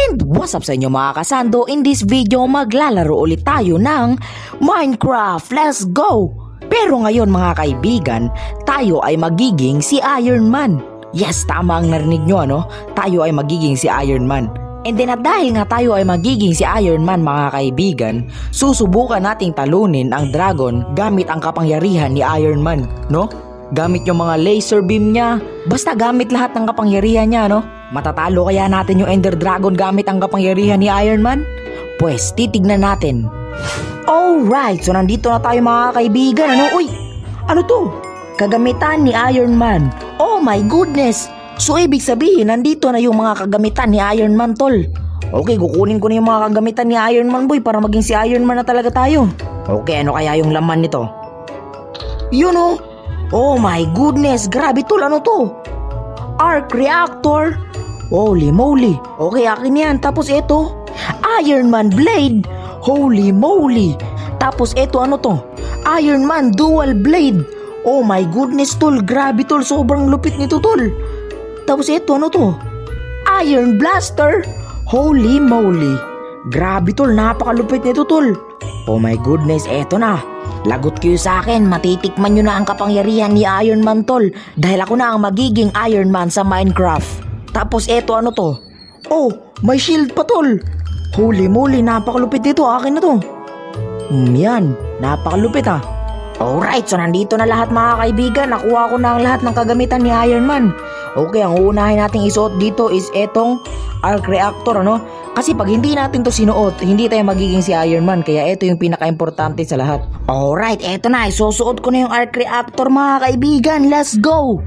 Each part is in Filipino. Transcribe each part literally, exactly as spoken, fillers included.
And what's up sa inyo mga kasando? In this video, maglalaro ulit tayo ng Minecraft. Let's go! Pero ngayon mga kaibigan, tayo ay magiging si Iron Man. Yes, tama ang narinig nyo ano? Tayo ay magiging si Iron Man. And then at dahil nga tayo ay magiging si Iron Man mga kaibigan, susubukan nating talunin ang dragon gamit ang kapangyarihan ni Iron Man, no? Gamit yung mga laser beam niya, basta gamit lahat ng kapangyarihan niya, no? Matatalo kaya natin yung Ender Dragon gamit ang kapangyarihan ni Iron Man? Pues titignan natin. Alright, so nandito na tayo mga kaibigan. Ano? Uy! Ano to? Kagamitan ni Iron Man. Oh my goodness! So ibig sabihin, nandito na yung mga kagamitan ni Iron Man, tol. Okay, kukunin ko na yung mga kagamitan ni Iron Man, boy, para maging si Iron Man na talaga tayo. Okay, ano kaya yung laman nito? Yun oh! Oh my goodness! Grabe tol, ano to? Arc Reactor! Holy moly! Okay, akin yan. Tapos ito, Iron Man Blade! Holy moly! Tapos ito, ano to? Iron Man Dual Blade! Oh my goodness tol! Grabe tol! Sobrang lupit nito tol! Tapos ito, ano to? Iron Blaster! Holy moly! Grabe tol! Napakalupit nito tol! Oh my goodness! Eto na! Lagot kayo sa akin, matitikman nyo na ang kapangyarihan ni Iron Man tol, dahil ako na ang magiging Iron Man sa Minecraft. Tapos eto, ano to? Oh, may shield pa tol. Holy moly, napakalupit dito. Akin na to. Hmm, yan, napakalupit ah. Alright, so nandito na lahat mga kaibigan. Nakuha ko na ang lahat ng kagamitan ni Iron Man. Okay, ang uunahin nating isuot dito is etong Arc Reactor, ano? Kasi pag hindi natin to sinuot, hindi tayo magiging si Iron Man. Kaya ito yung pinaka-importante sa lahat. Alright, eto na. Isusuot ko na yung Arc Reactor mga kaibigan. Let's go!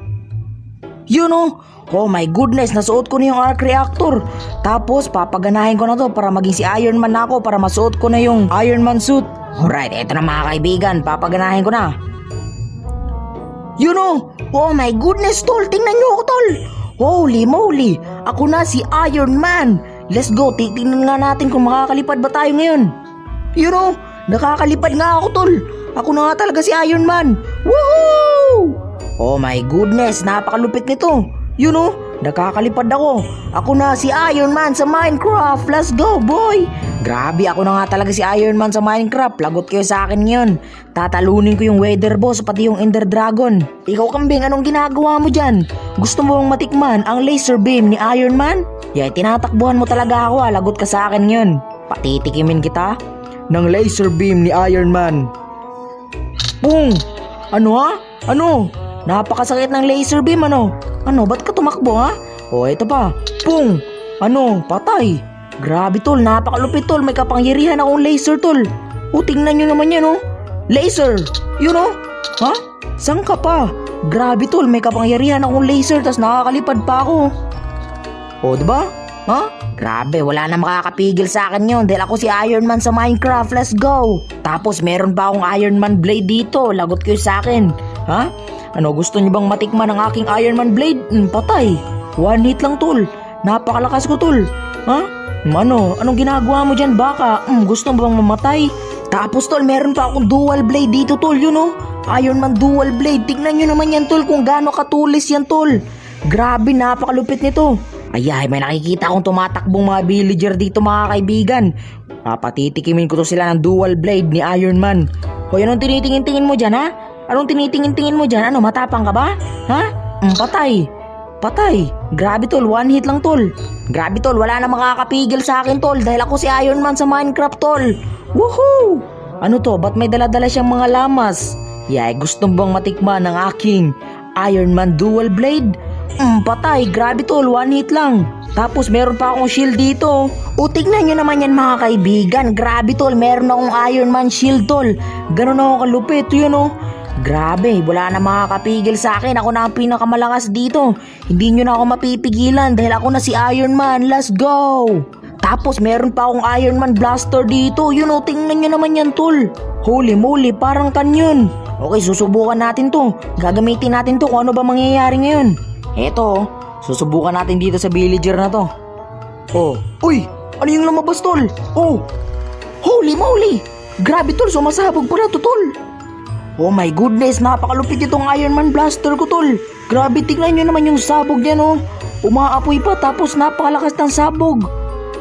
You know, oh my goodness, nasuot ko na yung Arc Reactor. Tapos papaganahin ko na to para maging si Iron Man na ako, para masuot ko na yung Iron Man suit. Alright, eto na mga kaibigan, papaganahin ko na. You know, oh my goodness tol, tingnan nyo ako tol. Holy moly, ako na si Iron Man. Let's go, titingnan nga natin kung makakalipad ba tayo ngayon. You know, nakakalipad nga ako tol. Ako na nga talaga si Iron Man. Woohoo! Oh my goodness, napakalupit nito. You know, nakakalipad ako. Ako na si Iron Man sa Minecraft. Let's go boy. Grabe, ako na nga talaga si Iron Man sa Minecraft. Lagot kayo sa akin ngayon. Tatalunin ko yung Weather Boss pati yung Ender Dragon. Ikaw kambing, anong ginagawa mo dyan? Gusto mo bang matikman ang laser beam ni Iron Man? Yeah, tinatakbuhan mo talaga ako ah. Lagot ka sa akin ngayon. Patitikimin kita ng laser beam ni Iron Man. Boom! Ano ha? Ano? Napakasakit ng laser beam, ano? Ano, ba't ka tumakbo, ha? O, ito pa. Pung! Ano, patay. Grabe, tol. Napakalupit, tol. May kapangyarihan akong laser, tol. O, tingnan nyo naman yan, oh. Laser! You know? Ha? Saan ka pa? Grabe, tol. May kapangyarihan akong laser, tas nakakalipad pa ako. O, diba? Ha? Grabe, wala na makakapigil sa akin yun dahil ako si Iron Man sa Minecraft. Let's go! Tapos, meron pa akong Iron Man Blade dito. Lagot kayo sa akin. Ha? Ano, gusto niyo bang matikman ang aking Iron Man Blade? Hmm, patay. One hit lang tol. Napakalakas ko tol. Ha? Ano? Anong ginagawa mo dyan baka? Hmm, gusto mo bang mamatay? Tapos tol, meron pa akong dual blade dito tol. Yun know? Iron Man dual blade. Tignan nyo naman yan tol kung gaano katulis yan tol. Grabe, napakalupit nito. Ay, may nakikita akong tumatakbong mga villager dito mga kaibigan. Papatitikimin ko to sila ng dual blade ni Iron Man. Hoy, anong tinitingin-tingin mo dyan ha? Anong tinitingin-tingin mo dyan? Ano, matapang ka ba? Ha? Mm, patay. Patay. Grabe tol, one hit lang tol. Grabe tol, wala na makakapigil sa akin tol dahil ako si Iron Man sa Minecraft tol. Woohoo! Ano to, ba't may dala-dala siyang mga lamas? Yeah, gusto bang matikman ng aking Iron Man Dual Blade? Mm, patay. Grabe tol, one hit lang. Tapos meron pa akong shield dito. O tignan nyo naman yan mga kaibigan. Grabe tol, meron akong Iron Man shield tol. Ganun ako kalupit, yun o. Grabe, wala na makakapigil sa akin. Ako na ang pinakamalakas dito. Hindi nyo na ako mapipigilan dahil ako na si Iron Man. Let's go! Tapos meron pa akong Iron Man Blaster dito. Yun o, tingnan nyo naman yan tol. Holy moly, parang kanyon. Okay, susubukan natin to. Gagamitin natin to kung ano ba mangyayari ngayon. Eto, susubukan natin dito sa villager na to. Oh, uy! Ano yung lumabas tol? Oh! Holy moly! Grabe tol, sumasabog pala to tol. Oh my goodness, napakalupit itong Iron Man Blaster ko tol. Grabe, tignan nyo naman yung sabog niyan oh. Umaapoy pa tapos napakalakas ng sabog.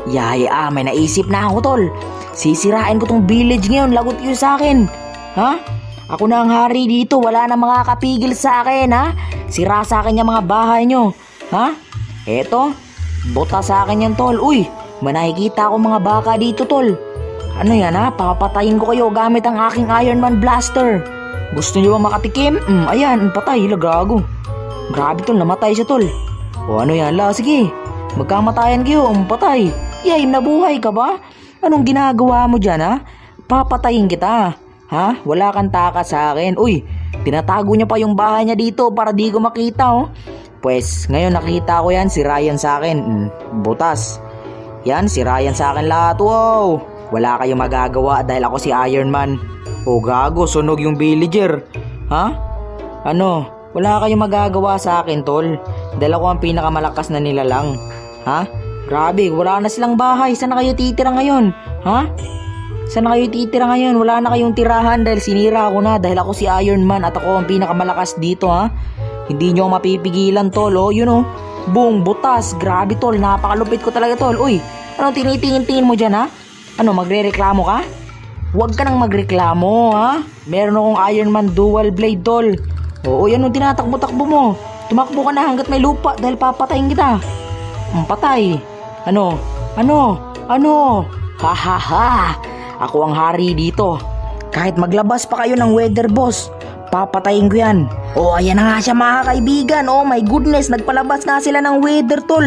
Yay, ah, may naisip na ako, tol. Sisirain ko tong village ngayon, lagot yun sa akin. Ha? Ako na ang hari dito, wala na makakapigil sa akin, ha? Sira sa akin yung mga bahay nyo. Ha? Eto, bota sa akin yan, tol. Uy, may nakikita ako mga baka dito, tol. Ano yan, ha? Papatayin ko kayo gamit ang aking Iron Man Blaster. Gusto nyo ba makatikim? Mm, ayan, patay, lagago. Grabe, tol, namatay siya, tol. O ano yan, la, sige. Magkamatayan kayo, um, patay. Yay, nabuhay ka ba? Anong ginagawa mo dyan, ha? Papatayin kita. Ha? Wala kang taka sa akin. Uy, tinatago niya pa yung bahay niya dito para di ko makita, oh. Pues, ngayon nakita ko yan, si Ryan sa akin. Mm, butas. Yan, si Ryan sa akin lahat. Wow! Wala kayong magagawa dahil ako si Iron Man. O gago, sunog yung villager. Ha? Ano? Wala kayong magagawa sa akin, tol. Dahil ako ang pinakamalakas na nilalang. Ha? Grabe, wala na silang bahay. Saan na kayo titira ngayon? Ha? Saan na kayo titira ngayon? Wala na kayong tirahan dahil sinira ako na. Dahil ako si Iron Man at ako ang pinakamalakas dito, ha? Hindi nyo mapipigilan, tol, oh. Yun, oh. Boom, butas. Grabe, tol. Napakalupit ko talaga, tol. Uy, anong tinitingin-tingin mo dyan, ha? Ano, magre-reklamo ka? Huwag ka nang magreklamo, ha? Meron akong Iron Man dual blade, tol. Oo, yan ang tinatakbo-takbo mo. Tumakbo ka na hanggat may lupa dahil papatayin kita. Ang patay. Ano? Ano? Ano? Ha ha ha! Ako ang hari dito. Kahit maglabas pa kayo ng weather boss, papatayin ko yan. Oh, ayan na nga siya mga kaibigan. Oh my goodness, nagpalabas nga sila ng weather, tol.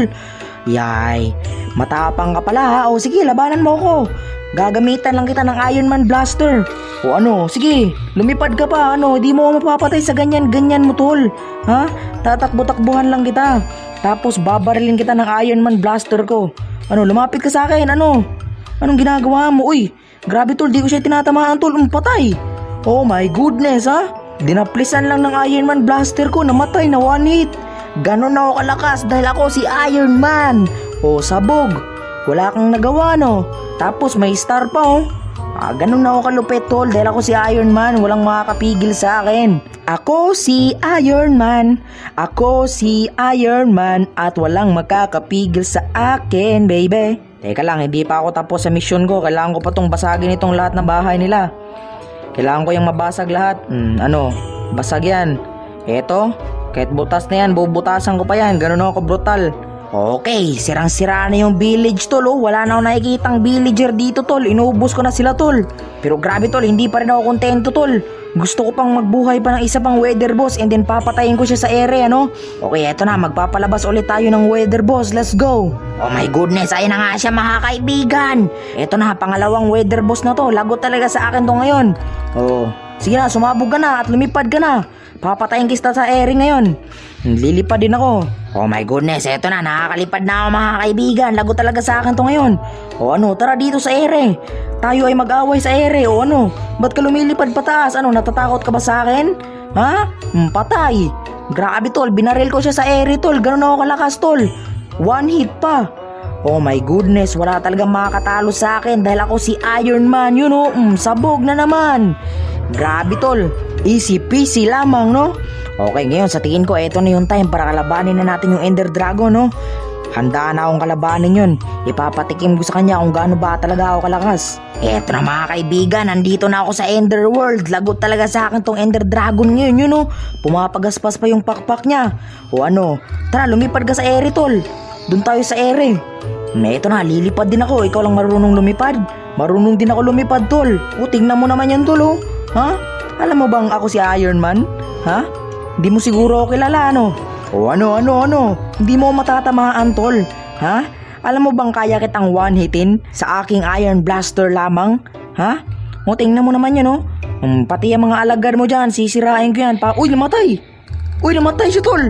Yay, matapang ka pala, ha? O sige, labanan mo ako. Gagamitan lang kita ng Iron Man Blaster. O ano, sige, lumipad ka pa. Ano, di mo mapapatay sa ganyan-ganyan mo, tol. Ha? Tatakbo-takbuhan lang kita. Tapos babarilin kita ng Iron Man Blaster ko. Ano, lumapit ka sa akin, ano? Anong ginagawa mo? Uy, grabe, tol, di ko siya tinatamaan, tol. Um, patay. Oh my goodness, ha? Dinaplisan lang ng Iron Man Blaster ko, namatay na one hit. Ganon na ako kalakas dahil ako si Iron Man. O, sabog. Wala kang nagawa, no? Tapos may star pa, oh. Ah, ganun na ako kalupit, tol, dahil ako si Iron Man. Walang makakapigil sa akin. Ako si Iron Man. Ako si Iron Man. At walang makakapigil sa akin, baby. Teka lang, hindi pa ako tapos sa mission ko. Kailangan ko pa tong basagin itong lahat ng bahay nila. Kailangan ko yung mabasag lahat. Hmm, ano? Basag yan. Eto, kahit butas na yan, bubutasan ko pa yan. Ganun ako brutal. Okay, sirang-sira na yung village, tol, oh. Wala na ako nakikitang villager dito, tol. Inubos ko na sila, tol. Pero grabe, tol, hindi pa rin ako kontento, tol. Gusto ko pang magbuhay pa ng isa pang weather boss and then papatayin ko siya sa ere, ano? Okay, eto na, magpapalabas ulit tayo ng weather boss. Let's go. Oh my goodness, ayun na nga siya, mga kaibigan. Eto na, pangalawang weather boss na to. Lagot talaga sa akin to ngayon. Oh, sige na, sumabog ka na at lumipad ka na. Papatayin kita sa ere ngayon. Lilipad din ako. Oh my goodness, eto na, nakakalipad na ako, mga kaibigan. Lagot talaga sa akin to ngayon. O ano, tara dito sa ere. Tayo ay mag-away sa ere. O ano, ba't ka lumilipad pataas? Ano, natatakot ka ba sa akin? Ha? Hmm, patay. Grabe, tol, binaril ko siya sa ere, tol. Ganun ako kalakas, tol. One hit pa. Oh my goodness, wala talagang makakatalo sa akin dahil ako si Iron Man, you know. Mm, sabog na naman. Grabe, tol. Easy peasy lamang, no? Okay, ngayon sa tingin ko, eto na yung time para kalabanin na natin yung Ender Dragon, no? Handa na akong kalabanin yun. Ipapatikim ko sa kanya kung gaano ba talaga ako kalakas. Eto na, mga kaibigan, nandito na ako sa Ender World. Lagot talaga sa akin tong Ender Dragon ngayon, yun, no? Pumapagaspas pa yung pakpak niya. O ano, tara, lumipad ka sa ere, tol. Doon tayo sa ere. Eto na, lilipad din ako. Ikaw lang marunong lumipad. Marunong din ako lumipad, tol. O, tingnan mo naman yan, tol, oh. Ha? Alam mo bang ako si Iron Man? Ha? Hindi mo siguro ako kilala, ano? O ano, ano, ano? Hindi mo matatamaan, tol. Ha? Alam mo bang kaya kitang one-hitin sa aking Iron Blaster lamang? Ha? O, tingnan mo naman yan, oh. Um, pati yung mga alagad mo dyan, sisirain ko yan. Pa Uy, namatay! Uy, namatay siya, tol!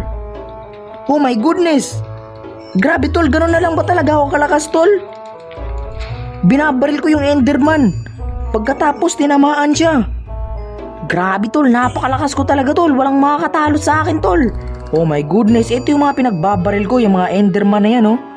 Oh my goodness! Grabe, tol, gano'n na lang ba talaga ako kalakas, tol? Binabaril ko yung Enderman. Pagkatapos, tinamaan siya. Grabe, tol, napakalakas ko talaga, tol. Walang makakatalo sa akin, tol. Oh my goodness, ito yung mga pinagbabaril ko, yung mga Enderman na yan, oh.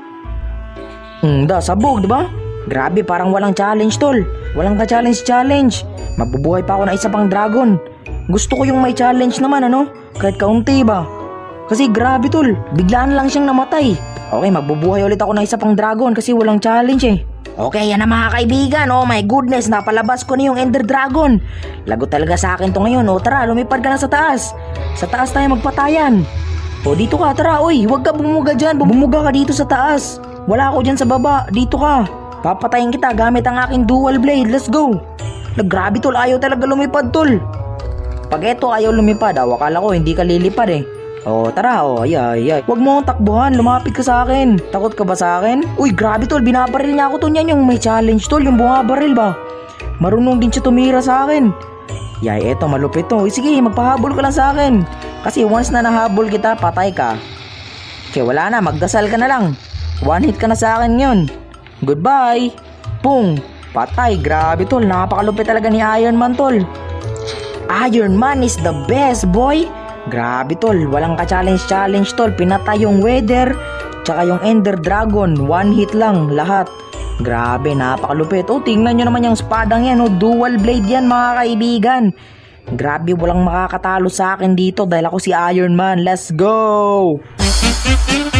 Hmm, da, sabog, diba? Grabe, parang walang challenge, tol. Walang ka-challenge challenge. Mabubuhay pa ako ng isa pang dragon. Gusto ko yung may challenge naman, ano? Kahit kaunti ba? Kasi grabe tol, biglaan lang siyang namatay. Okay, magbubuhay ulit ako ng isa pang dragon kasi walang challenge eh. Okay, yan na mga kaibigan. Oh my goodness, napalabas ko na yung Ender Dragon. Lagot talaga sa akin to ngayon. Oh tara, lumipad ka na sa taas. Sa taas tayo magpatayan. Oh dito ka, tara. Uy, huwag ka bumuga dyan. Bumuga ka dito sa taas. Wala ako dyan sa baba. Dito ka. Papatayin kita gamit ang aking dual blade. Let's go. Grabe tol, ayaw talaga lumipad tol. Pag eto ayaw lumipad, ah, wakala ko hindi ka lilipad eh. Oh, tara, oh, ay, ay, ay. Huwag mo akong takbuhan, lumapit ka sa akin. Takot ka ba sa akin? Uy, grabe tol, binabaril niya ako to niyan yung may challenge tol, yung bumabaril ba? Marunong din siya tumira sa akin. Yay, eto, malupit to. Uy, sige, magpahabol ka lang sa akin. Kasi once na nahabol kita, patay ka. Okay, wala na, magdasal ka na lang. One hit ka na sa akin yun. Goodbye. Pung, patay, grabe tol, napakalupit talaga ni Iron Man tol. Iron Man is the best, boy. Grabe tol, walang ka-challenge challenge tol. Pinatay yung Wither, tsaka yung Ender Dragon. One hit lang, lahat. Grabe, napakalupit. Oh, tingnan nyo naman yung spadang yan. Oh, dual blade yan mga kaibigan. Grabe, walang makakatalo sa akin dito dahil ako si Iron Man. Let's go!